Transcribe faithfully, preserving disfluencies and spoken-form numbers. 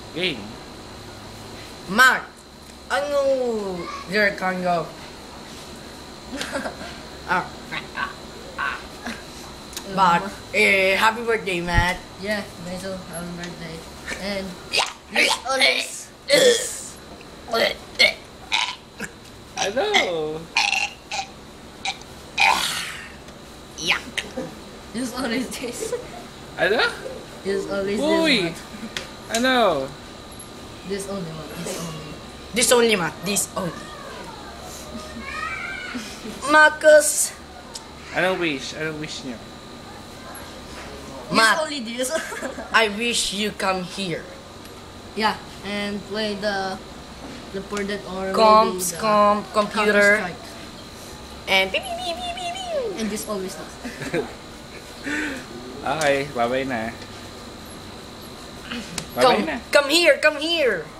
Game. Mark, ano your kango? ah, ah, ah. But, eh, happy birthday, Matt. Yeah, Benzo, happy birthday. And Yes, always, Ano? Yeah. just always this. Ano? Just always Uy! this one. Ano? This only one. This only. This only, Matt. This only. Marcus. Anong wish? Anong wish niyo? Matt, Just only this. I wish you come here. Yeah, and play the the for that or Comps, maybe the comp, computer, Counter-Strike. and beep, beep, beep, beep, beep, beep. And this always does. Okay, bye-bye na. Come, Bye-bye na. come here, come here.